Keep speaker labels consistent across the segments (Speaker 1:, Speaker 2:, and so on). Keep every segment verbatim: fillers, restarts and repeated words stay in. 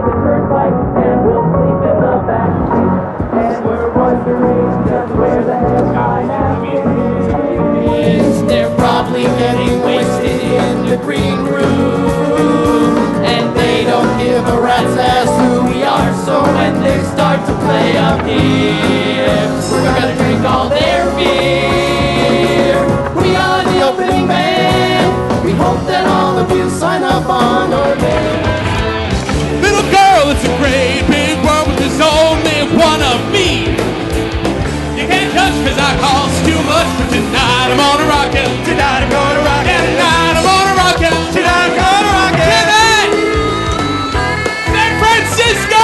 Speaker 1: the turnpike, and we'll sleep in the backseat. And we're wondering just where the hell my napkin is. They're probably getting wasted in the green room, and they don't give a rat's ass who we are. So when they start to play up here, we're gonna drink all their beer. We are the opening band. We hope that all of you sign up on our band.
Speaker 2: Little girl, it's a great big world, but there's only one of me. You can't touch cause I cost too much, but tonight I'm gonna rock it. Tonight I'm gonna rock it. Tonight I'm gonna rock it. Tonight I'm gonna rock it. Tonight! San Francisco!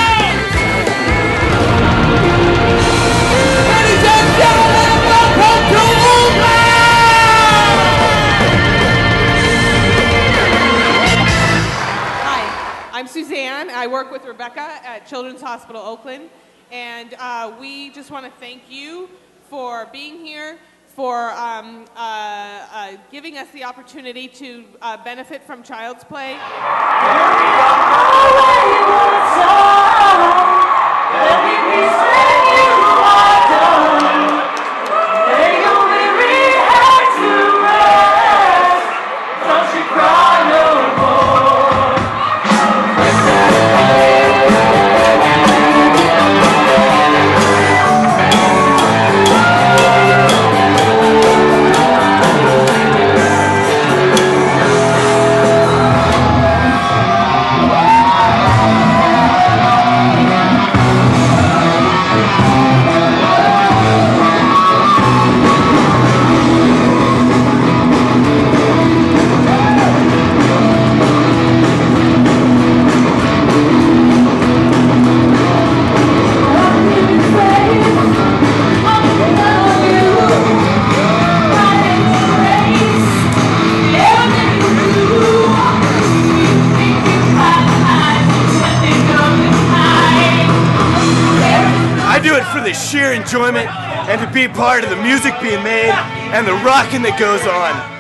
Speaker 2: Ladies and gentlemen, welcome to Ümloud!
Speaker 3: I'm Suzanne. I work with Rebecca at Children's Hospital Oakland, and uh, we just want to thank you for being here, for um, uh, uh, giving us the opportunity to uh, benefit from Child's Play.
Speaker 4: I do it for the sheer enjoyment and to be part of the music being made and the rocking that goes on.